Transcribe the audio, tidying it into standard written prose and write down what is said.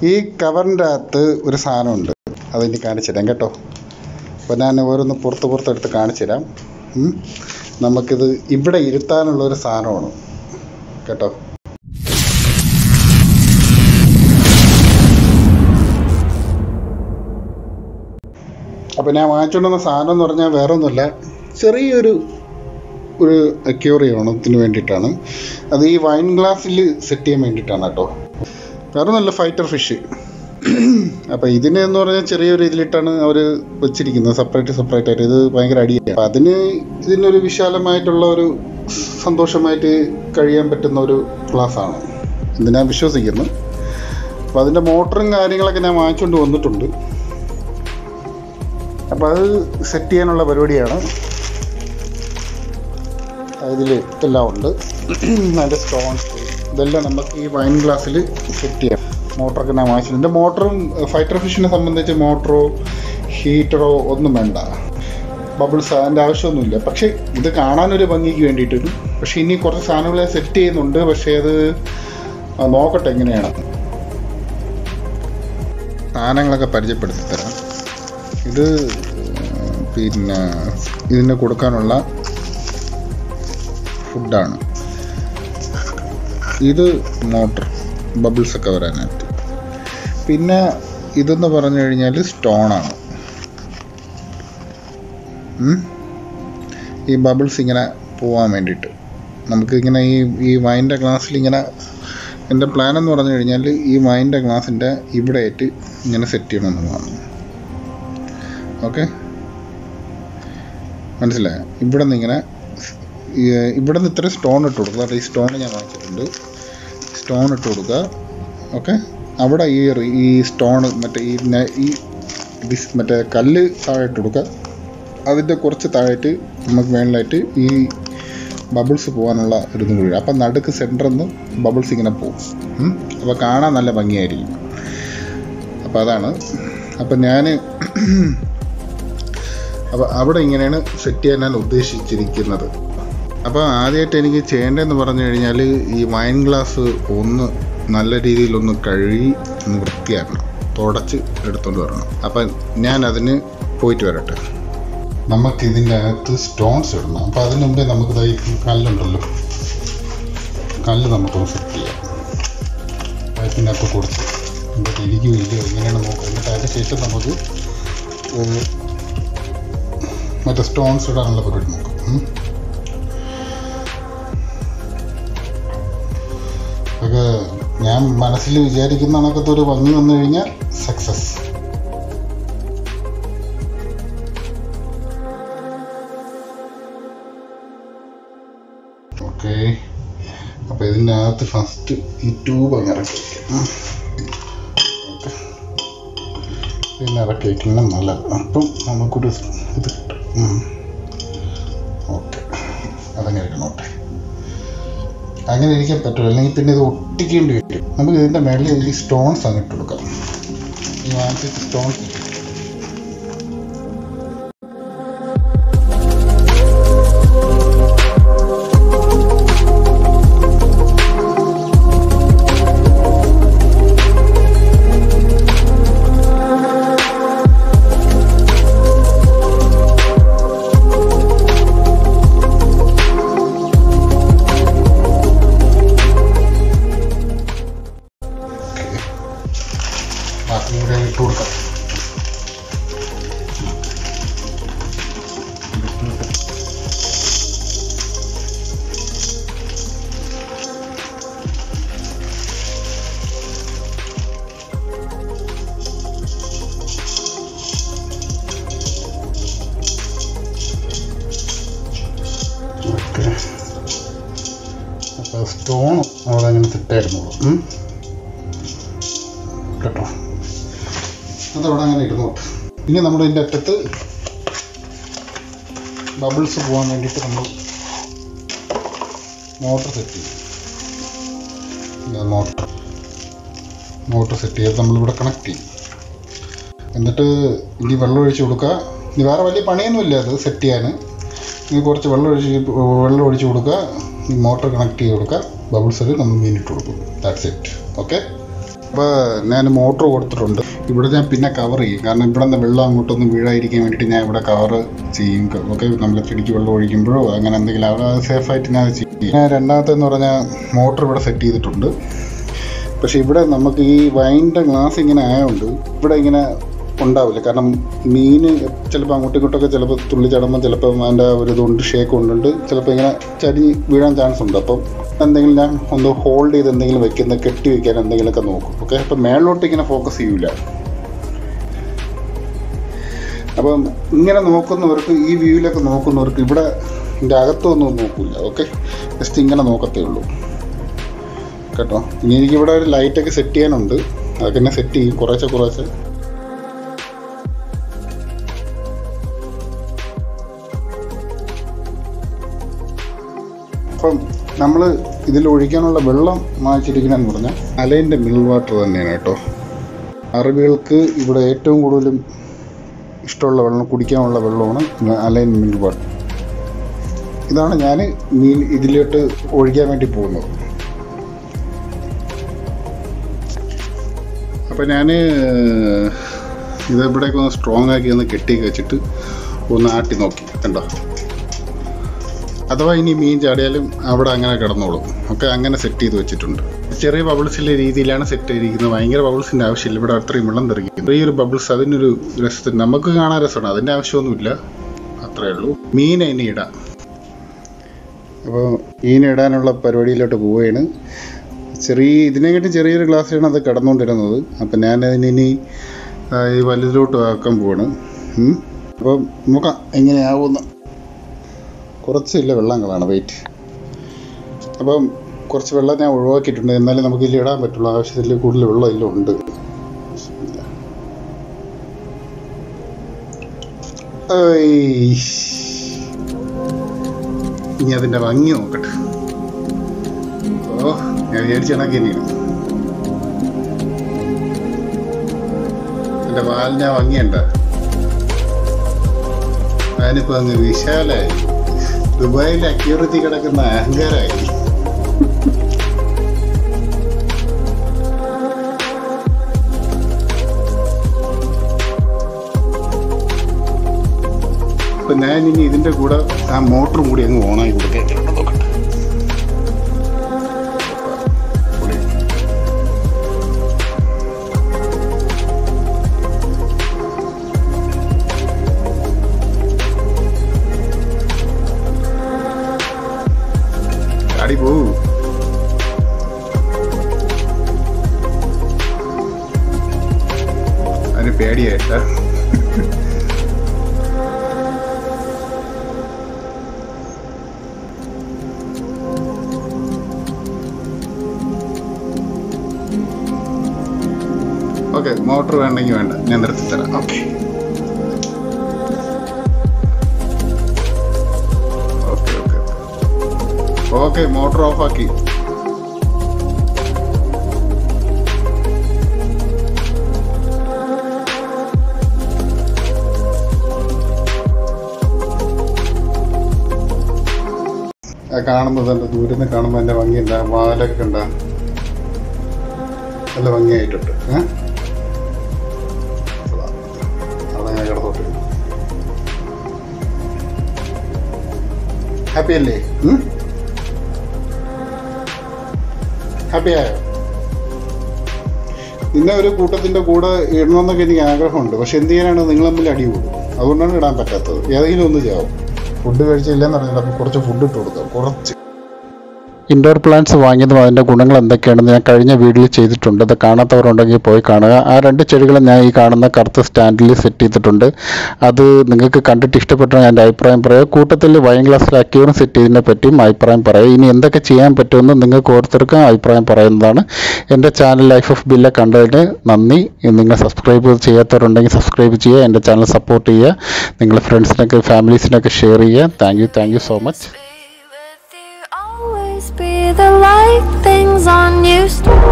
ഈ കവറിൻ്റെ അകത്ത് ഒരു സാധനമുണ്ട്, അതെനിക്ക് കാണിച്ചു തരാം കേട്ടോ. അപ്പോൾ ഞാൻ ഓരോന്ന് പുറത്തെടുത്ത് കാണിച്ചു തരാം. നമുക്കിത് ഇവിടെ ഇരുത്താനുള്ളൊരു സാധനമാണ് കേട്ടോ. അപ്പോൾ ഞാൻ വാങ്ങിച്ചുകൊണ്ട് വന്ന സാധനം എന്ന് പറഞ്ഞാൽ വേറെ ഒന്നുമില്ല, ചെറിയൊരു അക്വേറിയമാണ്. ഇതിന് വേണ്ടിയിട്ടാണ്. അത് ഈ വൈൻ ഗ്ലാസ്സിൽ സെറ്റ് ചെയ്യാൻ വേണ്ടിയിട്ടാണ് കേട്ടോ. വേറെ നല്ല ഫൈറ്റർ ഫിഷ്. അപ്പോൾ ഇതിനെന്ന് പറഞ്ഞാൽ ചെറിയൊരു ഇതിലിട്ടാണ് അവർ വെച്ചിരിക്കുന്നത്, സെപ്പറേറ്റ് ആയിട്ട്. ഇത് ഭയങ്കര അടിയാണ്. അപ്പം ഇതിനൊരു വിശാലമായിട്ടുള്ള ഒരു സന്തോഷമായിട്ട് കഴിയാൻ പറ്റുന്ന ഒരു ഗ്ലാസ്സാണ് ഇത്, ഞാൻ വിശ്വസിക്കുന്നു. അപ്പോൾ അതിൻ്റെ മോട്ടറും കാര്യങ്ങളൊക്കെ ഞാൻ വാങ്ങിച്ചുകൊണ്ട് വന്നിട്ടുണ്ട്. അപ്പോൾ അത് സെറ്റ് ചെയ്യാനുള്ള പരിപാടിയാണ്. ഇതിൽ എല്ലാം ഉണ്ട്, അതിൻ്റെ സ്റ്റോൺസ് ഇതെല്ലാം നമുക്ക് ഈ വൈൻ ഗ്ലാസ്സിൽ സെറ്റ് ചെയ്യാം. മോട്ടറൊക്കെ ഞാൻ വാങ്ങിച്ചിട്ടുണ്ട്. മോട്ടറും ഫൈറ്റർ ഫിഷിനെ സംബന്ധിച്ച് മോട്ടറോ ഹീറ്ററോ ഒന്നും വേണ്ട, ബബിൾസ് അതിൻ്റെ ആവശ്യമൊന്നുമില്ല. പക്ഷേ ഇത് കാണാനൊരു ഭംഗിക്ക് വേണ്ടിയിട്ടൊരു, പക്ഷേ ഇനി കുറച്ച് സാധനങ്ങളെ സെറ്റ് ചെയ്യുന്നുണ്ട്. പക്ഷേ അത് നോക്കട്ടെ എങ്ങനെയാണ്. സാധനങ്ങളൊക്കെ പരിചയപ്പെടുത്തി തരാം. ഇത് പിന്നെ ഇതിന് കൊടുക്കാനുള്ള ഫുഡാണ്. ഇത് മോട്ടർ ബബിൾസൊക്കെ വരാനായിട്ട്. പിന്നെ ഇതെന്ന് പറഞ്ഞു കഴിഞ്ഞാൽ സ്റ്റോണാണ്. ഈ ബബിൾസ് ഇങ്ങനെ പോകാൻ വേണ്ടിയിട്ട് നമുക്ക് ഇങ്ങനെ ഈ വൈൻ്റെ ഗ്ലാസ്സിൽ ഇങ്ങനെ, എൻ്റെ പ്ലാൻ എന്ന് പറഞ്ഞു കഴിഞ്ഞാൽ ഈ വൈൻ്റെ ഗ്ലാസിൻ്റെ ഇവിടെ ആയിട്ട് ഇങ്ങനെ സെറ്റ് ചെയ്യണമെന്നുള്ളതാണ്. ഓക്കെ, മനസ്സിലായോ? ഇവിടെ നിന്ന് ഇങ്ങനെ ഇവിടെ നിന്ന് ഇത്ര സ്റ്റോൺ ഇട്ട് കൊടുക്കുക. ഈ സ്റ്റോൺ ഞാൻ വാങ്ങിച്ചിട്ടുണ്ട്. സ്റ്റോൺ ഇട്ട് കൊടുക്കുക. ഓക്കെ, അവിടെ ഈ സ്റ്റോൺ മറ്റേ കല്ല് താഴെ ഇട്ട് കൊടുക്കുക. അതിൻ്റെ കുറച്ച് താഴെയിട്ട് നമുക്ക് മേളിലായിട്ട് ഈ ബബിൾസ് പോകാനുള്ള ഒരു ഇതും കൂടി. അപ്പം നടുക്ക് സെൻറ്ററിൽ നിന്ന് ബബിൾസ് ഇങ്ങനെ പോകും. അപ്പോൾ കാണാൻ നല്ല ഭംഗിയായിരിക്കും. അപ്പോൾ അതാണ്. അപ്പം ഞാൻ അവിടെ ഇങ്ങനെയാണ് സെറ്റ് ചെയ്യാൻ ഞാൻ ഉദ്ദേശിച്ചിരിക്കുന്നത്. അപ്പോൾ ആദ്യമായിട്ട് എനിക്ക് ചെയ്യേണ്ടതെന്ന് പറഞ്ഞു കഴിഞ്ഞാൽ ഈ വൈൻ ഗ്ലാസ് ഒന്ന് നല്ല രീതിയിലൊന്ന് കഴുകി ഒന്ന് വൃത്തിയാക്കണം, തുടച്ച് എടുത്തുകൊണ്ട് വരണം. അപ്പം ഞാൻ അതിന് പോയിട്ട് വരട്ടെ. നമുക്ക് ഇതിൻ്റെ അകത്ത് സ്റ്റോൺസ് ഇടണം. അപ്പോൾ അതിന് മുമ്പേ നമുക്ക് ഈ കല്ലുണ്ടല്ലോ, കല്ല് നമുക്കൊന്ന് സെറ്റ് ചെയ്യാം. പൈപ്പിനകത്ത് കൊടുത്ത് എന്നിട്ട് ഇരിക്കുകയില്ല എങ്ങനെയാണ് നോക്കുക. എന്നിട്ട് അതിന് ശേഷം നമുക്ക് മറ്റേ സ്റ്റോൺസ് ഇടാനുള്ള പരിപാടി നോക്കാം. ഒക്കെ ഞാൻ മനസ്സിൽ വിചാരിക്കുന്ന കണക്കത്തെ ഒരു ഭംഗി വന്നു കഴിഞ്ഞാൽ സക്സസ്. ഓക്കെ, അപ്പോൾ ഇതിൻ്റെ അകത്ത് ഫസ്റ്റ് ഈ ട്യൂബ് അങ്ങ് ഇറക്കി വയ്ക്കാം. ഓക്കെ, പിന്നെ ഇറക്കി വയ്ക്കുന്നത് നല്ലത്. അപ്പം നമുക്കൊരു ഇത് കിട്ടും. ഓക്കെ, അതങ്ങനെ ഇരിക്കണോട്ടെ. അങ്ങനെ ഇരിക്കാൻ പറ്റുമോ, അല്ലെങ്കിൽ പിന്നെ ഇത് ഒട്ടിക്കേണ്ടി വരും. നമുക്ക് ഇതിൻ്റെ മേളിൽ ഈ സ്റ്റോൺസ് അങ്ങ് ഇട്ട് കൊടുക്കാം. ഈ വാങ്ങിച്ചിട്ട് സ്റ്റോൺസ് ഇവിടെ ഇട്ട് കൊടുക്കാം. അപ്പോൾ സ്റ്റോൺ അവിടെ അങ്ങനെ സെറ്റായിരുന്നുള്ളൂ കേട്ടോ. അതവിടെ അങ്ങനെ ഇരുന്നോട്ടെ. ഇനി നമ്മൾ ഇതിൻ്റെ അറ്റത്ത് ബബിൾസ് പോകാൻ വേണ്ടിയിട്ട് നമ്മൾ മോട്ടർ സെറ്റ് ചെയ്യും. മോട്ടർ സെറ്റ് ചെയ്ത് നമ്മളിവിടെ കണക്ട് ചെയ്യും. എന്നിട്ട് ഇനി വെള്ളം ഒഴിച്ച് കൊടുക്കുക. ഇനി വേറെ വലിയ പണിയൊന്നുമില്ല അത് സെറ്റ് ചെയ്യാൻ. ഇനി കുറച്ച് വെള്ളം ഒഴിച്ച് കൊടുക്കുക. ഈ മോട്ടർ കണക്ട് ചെയ്ത് കൊടുക്കുക. ബബിൾസിൽ നമ്മൾ മീനിട്ട് കൊടുക്കും. That's it. ഓക്കെ. അപ്പോൾ ഞാൻ മോട്ടർ കൊടുത്തിട്ടുണ്ട്. ഇവിടെ ഞാൻ പിന്നെ കവർ ചെയ്യും, കാരണം ഇവിടെ നിന്ന് വെള്ളം അങ്ങോട്ടൊന്നും വീഴാതിരിക്കാൻ വേണ്ടിയിട്ട് ഞാൻ ഇവിടെ കവർ ചെയ്യും. ഓക്കെ, നമ്മൾ ചെടിക്ക് വെള്ളം ഒഴിക്കുമ്പോഴോ അങ്ങനെ എന്തെങ്കിലും അവിടെ സേഫായിട്ട് ഞാൻ ചെയ്യും. ഞാൻ രണ്ടാമത്തെന്ന് പറഞ്ഞാൽ മോട്ടർ ഇവിടെ സെറ്റ് ചെയ്തിട്ടുണ്ട്. പക്ഷേ ഇവിടെ നമുക്ക് ഈ വൈൻ്റെ ഗ്ലാസ് ഇങ്ങനെ ആയതുകൊണ്ട് ഇവിടെ ഇങ്ങനെ ഉണ്ടാവില്ല. കാരണം മീൻ ചിലപ്പോൾ അങ്ങോട്ടും ഇങ്ങോട്ടൊക്കെ ചിലപ്പോൾ തുള്ളി ചടമ്പം ചിലപ്പോൾ അതിൻ്റെ ഒരു ഇതുകൊണ്ട് ഷേക്ക് കൊണ്ടുണ്ട് ചിലപ്പോൾ ഇങ്ങനെ ചരി വീഴാൻ ചാൻസ് ഉണ്ട്. അപ്പം എന്തെങ്കിലും ഞാൻ ഒന്ന് ഹോൾഡ് ചെയ്ത് എന്തെങ്കിലും വെക്കുന്ന കെട്ടി വയ്ക്കാൻ എന്തെങ്കിലുമൊക്കെ നോക്കും. ഓക്കെ, അപ്പം മേളിലോട്ട് ഇങ്ങനെ ഫോക്കസ് ചെയ്യൂല. അപ്പം ഇങ്ങനെ നോക്കുന്നവർക്ക്, ഈ വ്യൂവിലൊക്കെ നോക്കുന്നവർക്ക് ഇവിടെ ഇതിൻ്റെ അകത്തൊന്നും നോക്കില്ല. ഓക്കെ, ജസ്റ്റ് ഇങ്ങനെ നോക്കത്തേ ഉള്ളൂ കേട്ടോ. ഇനി എനിക്കിവിടെ ഒരു ലൈറ്റൊക്കെ സെറ്റ് ചെയ്യാനുണ്ട്, അതൊക്കെ തന്നെ സെറ്റ് ചെയ്യും കുറേശ്ശെ. അപ്പം നമ്മൾ ഇതിൽ ഒഴിക്കാനുള്ള വെള്ളം വാങ്ങിച്ചിരിക്കണമെന്ന് പറഞ്ഞാൽ അലൈൻ്റെ മിനറൽ വാട്ടർ തന്നെയാണ് കേട്ടോ. അറബികൾക്ക് ഇവിടെ ഏറ്റവും കൂടുതലും ഇഷ്ടമുള്ള വെള്ളം, കുടിക്കാനുള്ള വെള്ളമാണ് അലൈൻ മിനറൽ വാട്ടർ. ഇതാണ് ഞാൻ ഇതിലോട്ട് ഒഴിക്കാൻ വേണ്ടി പോകുന്നത്. അപ്പോൾ ഞാൻ ഇതെവിടേക്ക് ഒന്ന് സ്ട്രോങ് ആക്കി ഒന്ന് കെട്ടി വെച്ചിട്ട് ഒന്ന് ആട്ടി നോക്കി കണ്ടോ. അഥവാ ഇനി മീൻ ചാടിയാലും അവിടെ അങ്ങനെ കിടന്നോളും. ഒക്കെ അങ്ങനെ സെറ്റ് ചെയ്ത് വെച്ചിട്ടുണ്ട്. ചെറിയ ബബിൾസിൻ്റെ രീതിയിലാണ് സെറ്റ് ചെയ്തിരിക്കുന്നത്. ഭയങ്കര ബബിൾസിൻ്റെ ആവശ്യമില്ല. ഇവിടെ അത്രയും വെള്ളം തെറിക്കും. ഈ ഒരു ബബിൾസ് അതിനൊരു രസത്തിന് നമുക്ക് കാണാൻ രസമാണ്, അതിൻ്റെ ആവശ്യമൊന്നുമില്ല, അത്രയേ ഉള്ളൂ. മീൻ അതിനെ ഇടാം. അപ്പോൾ മീനിടാനുള്ള പരിപാടിയിലോട്ട് പോവുകയാണ്. ഇതിനെക്കാട്ടും ചെറിയൊരു ഗ്ലാസ്സിലാണ് അത് കിടന്നുകൊണ്ടിരുന്നത്. അപ്പം ഞാനതിനി ഈ വലുതിലോട്ട് ആക്കാൻ പോവാണ്. അപ്പം നോക്കാം എങ്ങനെയാവുമെന്ന്. കുറച്ചില്ല വെള്ളങ്ങളാണ് വെയിറ്റ്. അപ്പം കുറച്ച് വെള്ളം ഞാൻ ഒഴിവാക്കിയിട്ടുണ്ട്, എന്നാലും നമുക്ക് ഇതിൽ ഇടാൻ പറ്റുള്ളൂ. ആവശ്യത്തിൽ കൂടുതൽ വെള്ളം ഇതിലുണ്ട്. ഇനി അതിൻ്റെ ഭംഗി നോക്കട്ടെ. ഞാൻ വിചാരിച്ചണക്കി തന്നെയാണ്. എൻ്റെ വാലിൻ്റെ ഭംഗിയുണ്ട. അതിനിപ്പോൾ അങ്ങ് വിശാലായി. ദുബായിൽ അക്യൂറത്തി കിടക്കുന്ന അഹങ്കാരമായി. അപ്പം ഞാനിനി ഇതിൻ്റെ കൂടെ ആ മോട്ടറും കൂടി അങ്ങ് ഓണായി കൊടുക്കാൻ നോക്കട്ടെ. അടി പോവൂ. അതിന് പേടിയായിട്ടാ. ഓക്കെ, മോട്ടർ വേണ്ടെങ്കിൽ വേണ്ട, ഞാൻ നിർത്തിത്തരാം. Okay okay okay okay motor ഓഫാക്കി. കാണുമ്പോൾ തന്നെ ദൂരെ നിന്ന് കാണുമ്പോൾ എൻ്റെ ഭംഗിയുണ്ട, വാലൊക്കെ ഉണ്ട, നല്ല ഭംഗിയായിട്ടുണ്ട്. അവിടെ ഞാൻ കിടത്തോട്ട്. ഹാപ്പി അല്ലേ? ഹാപ്പി ആയോ? നിന്നെ ഒരു കൂട്ടത്തിൻ്റെ കൂടെ ഇടണമെന്നൊക്കെ എനിക്ക് ആഗ്രഹമുണ്ട്. പക്ഷെ എന്ത് ചെയ്യാനാണ്, നിങ്ങൾ തമ്മിൽ അടി കൂടും. അതുകൊണ്ടാണ് ഇടാൻ പറ്റാത്തത്. ഏതെങ്കിലും ഒന്ന് ചെയ്യാവും. ഫുഡ് കഴിച്ചില്ലെന്ന് പറഞ്ഞിട്ട് അപ്പോൾ കുറച്ച് ഫുഡ് ഇട്ട് കൊടുക്കാം. കുറച്ച് ഇൻഡോർ പ്ലാന്റ്സ് വാങ്ങിയതും അതിൻ്റെ ഗുണങ്ങൾ എന്തൊക്കെയാണെന്ന് ഞാൻ കഴിഞ്ഞ വീഡിയോയിൽ ചെയ്തിട്ടുണ്ട്. അത് കാണാത്തവരുണ്ടെങ്കിൽ പോയി കാണുക. ആ 2 ചെടികളും ഞാൻ ഈ കാണുന്ന കറുത്ത സ്റ്റാൻഡിൽ സെറ്റ് ചെയ്തിട്ടുണ്ട്. അത് നിങ്ങൾക്ക് കണ്ടിട്ട് ഇഷ്ടപ്പെട്ടാൽ എൻ്റെ അഭിപ്രായം പറയുക. കൂട്ടത്തിൽ വൈൻ ഗ്ലാസ്സിൽ അക്യൂറിയം സെറ്റ് ചെയ്തതിനെ പറ്റിയും അഭിപ്രായം പറയുക. ഇനി എന്തൊക്കെ ചെയ്യാൻ പറ്റുമെന്ന് നിങ്ങൾക്ക് ഓരോരുത്തർക്കും അഭിപ്രായം പറയുന്നതാണ്. എൻ്റെ ചാനൽ ലൈഫ് ഓഫ് ബില്ല കണ്ടതിന് നന്ദി. നിങ്ങൾ സബ്സ്ക്രൈബ് ചെയ്യാത്തവരുണ്ടെങ്കിൽ സബ്സ്ക്രൈബ് ചെയ്യുക. എൻ്റെ ചാനൽ സപ്പോർട്ട് ചെയ്യുക. നിങ്ങളുടെ ഫ്രണ്ട്സിനൊക്കെ ഫാമിലീസിനൊക്കെ ഷെയർ ചെയ്യുക. Thank you so much. Be the light things on used to